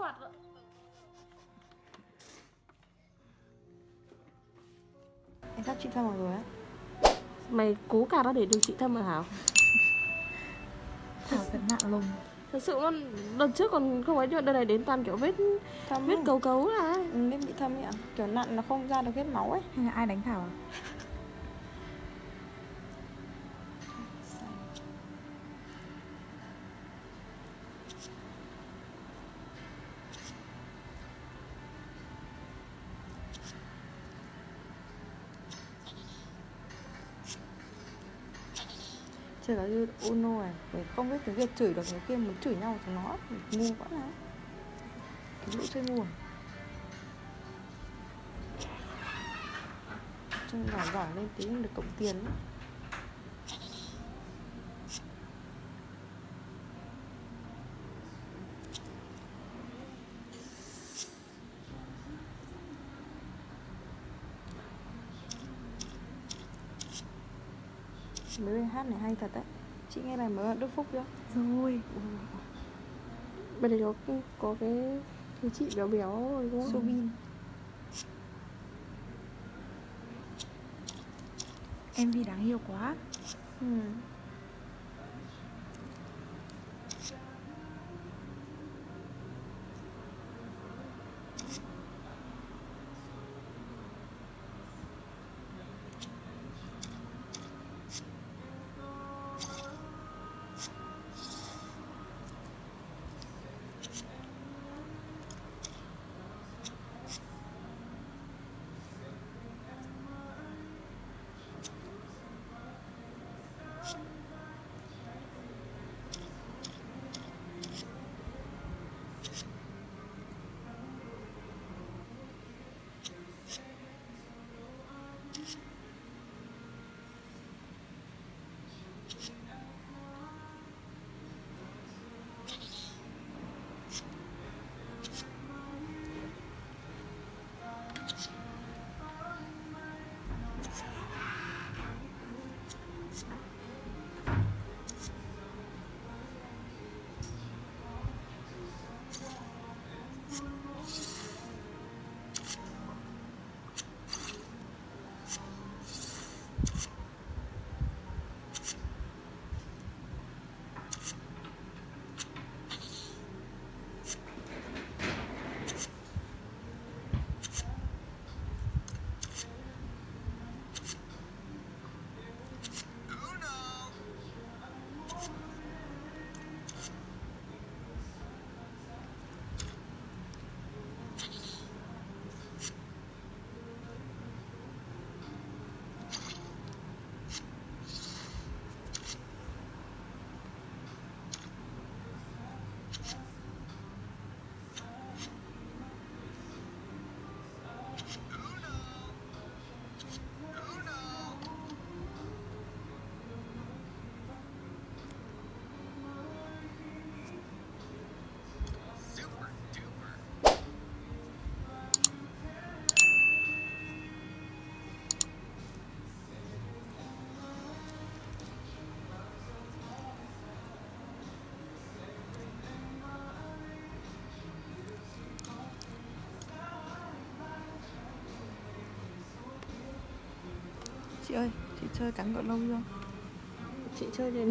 quạt ạ. Em sắp trị thâm rồi á. Mày cố cả nó để điều trị thâm mà Thảo? Thảo thật nặng lùng. Thật sự luôn, đợt trước còn không ấy, nhưng đợt này đến toàn kiểu vết Thâm vết cấu cấu là vết bị thâm ấy ạ. Kiểu nặng nó không ra được hết máu ấy. Hay là ai đánh Thảo à? Chơi cả như Uno này, phải không biết tiếng Việt chửi được người kia muốn chửi nhau chúng nó ngu quá nào. Cái lũ chơi ngu à? Chơi giỏi giỏi lên tí được cộng tiền ấy. Mấy bài hát này hay thật đấy. Chị nghe bài mới Đức Phúc chưa? Rồi. bên đây có cái chị béo béo rồi đúng không? Subin. MV đáng yêu quá. Chị ơi, chị chơi cắn cỡ lâu chưa? Chị chơi đến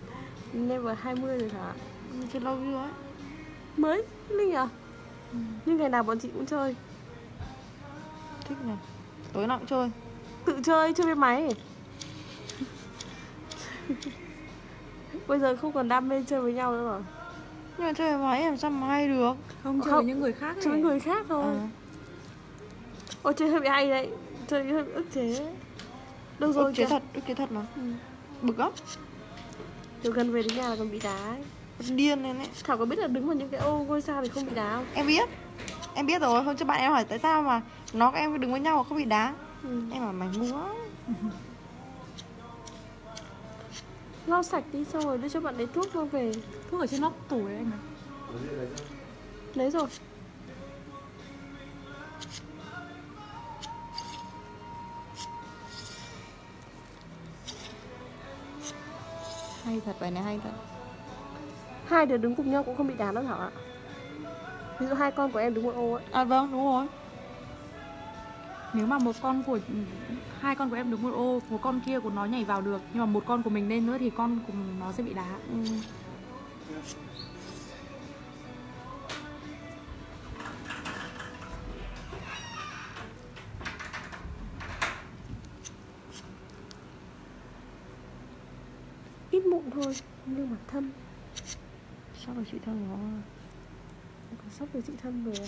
level 20 rồi hả? Chơi lâu chưa ấy? Mới, Linh à? Nhưng ngày nào bọn chị cũng chơi. Thích nhỉ? Tối nào cũng chơi. Tự chơi với máy. Bây giờ không còn đam mê chơi với nhau nữa rồi. Nhưng mà chơi với máy làm sao mà hay được? Không chơi với những người khác ấy. Chơi với người khác thôi. Ôi chơi hơi bị hay đấy. Chơi hơi bị ức chế. Đâu rồi ức chế thật mà. Bực lắm. Từ gần về đến nhà là còn bị đá ấy. Điên lên ấy. Thảo có biết là đứng vào những cái ô ngôi sao thì không bị đá không? Em biết rồi, hôm trước bạn em hỏi tại sao mà nó các em đứng với nhau mà không bị đá. Em bảo mày ngu quá. Lau sạch đi xong rồi đưa cho bạn lấy thuốc mang về. Thuốc ở trên nóc tủ ấy anh ạ. Lấy rồi. Hay thật, bài này hay thật. Hai đứa đứng cùng nhau cũng không bị đá đâu Thảo ạ. Ví dụ 2 con của em đứng một ô ấy. À vâng, đúng rồi. Nếu mà hai con của em đứng một ô, một con kia của nó nhảy vào được, nhưng mà một con của mình lên nữa thì con của nó sẽ bị đá. Ít mụn thôi, nhưng mà thâm. Sắp rồi chị Thâm nó. Sắp rồi chị Thâm rồi à?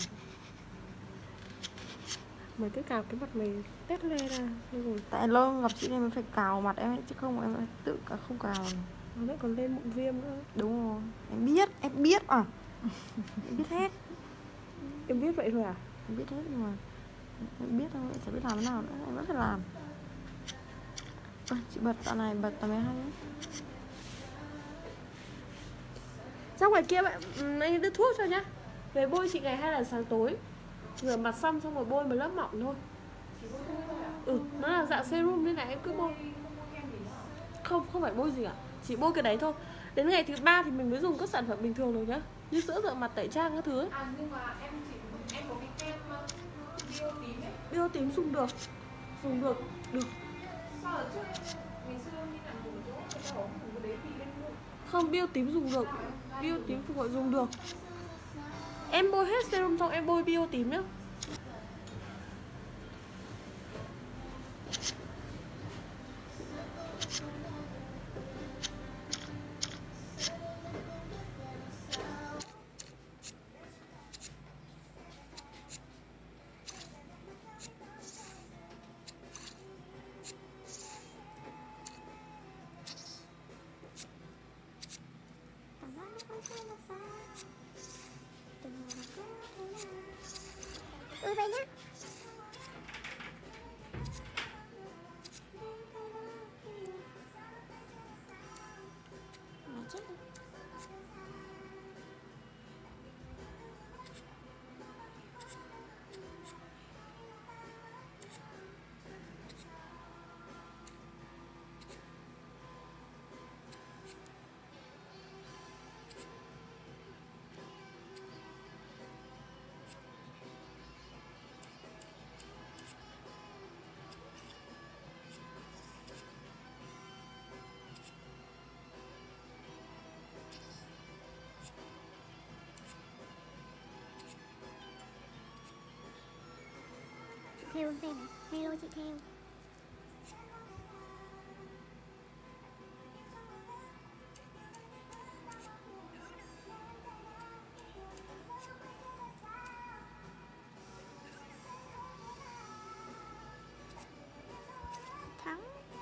Mày cứ cào cái mặt mày tét le ra rồi. Tại lâu gặp chị nên mới phải cào mặt em ấy, chứ không em tự cả không cào. Nó lại còn lên mụn viêm nữa. Đúng rồi, em biết à. Em biết hết. Em biết vậy thôi à? Em biết hết nhưng mà em biết thôi, sẽ biết làm thế nào nữa, em vẫn phải làm. Chị bật đoạn này, bật tầm 12 ấy. Ra ngoài kia bạn, anh đưa thuốc cho nhá. Về bôi chị ngày 2 lần sáng tối. Rửa mặt xong rồi bôi một lớp mỏng thôi. Nó là dạng serum nên là em cứ bôi. Không phải bôi gì cả, chỉ bôi cái đấy thôi. Đến ngày thứ 3 thì mình mới dùng các sản phẩm bình thường rồi nhá. Như sữa rửa mặt, tẩy trang các thứ ấy. Nhưng mà em có cái kem bio tím ấy. Bio tím dùng được. Được. Sao ở trước ngày xưa đi làm cùng chỗ người ta bảo dùng cái đấy thì lên mụn. Không, bio tím dùng được. Bio tím phục hồi dùng được. Em bôi hết serum xong em bôi bio tím nhá. Vậy nhá. Mày chết đi. Theo xem này, hello chị Theo. Thắng.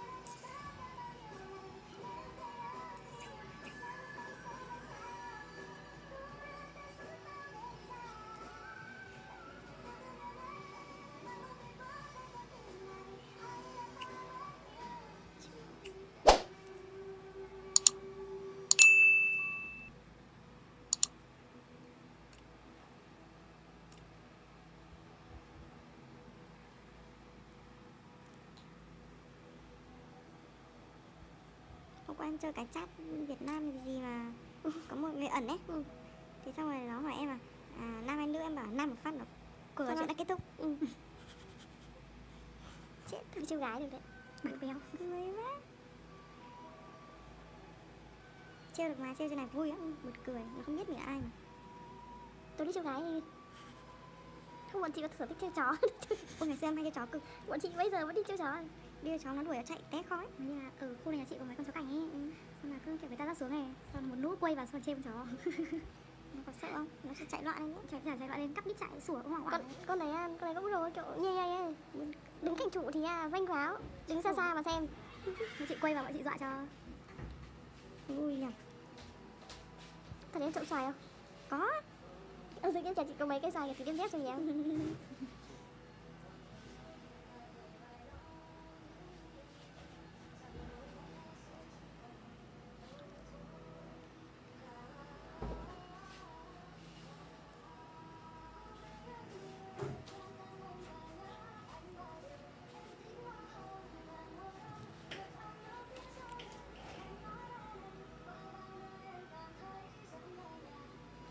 Hôm qua em chơi cái chat Việt Nam gì mà có một người ẩn ấy. Thì xong rồi nó hỏi em là nam hay nữ, em bảo nam một phát nó cuộc nói chuyện đã kết thúc. Chết, thằng chiêu gái được đấy. Bạn béo cười quá. Trêu được mà, trêu cho này vui lắm, một cười, nó không biết mình là ai mà. Tôi đi trêu gái đi. Không, bọn chị có sở thích trêu chó. Ôi ngày xưa em hay trêu chó cực. Bọn chị bây giờ vẫn đi trêu chó. Đi trêu chó nó đuổi nó chạy té khói. Như là ở khu này nhà chị có mấy con chó cảnh ấy. Xong là cứ kiểu người ta dắt xuống này, xong một lũ quay vào xong chêm chó. Nó có sợ không? Nó sẽ chạy loạn lên ấy. Chạy loạn lên, cắp đít chạy sủa cũng hoảng hoảng. Con này cũng rồi kiểu nhê. Đứng cạnh trụ thì vênh váo, đứng xa xa mà xem. Bọn chị quay vào bọn chị dọa cho vui nhỉ. Thật em trộm xoài không? Có. Ở dưới cái nhà chị có mấy cái xoài thì đem dép cho nhé.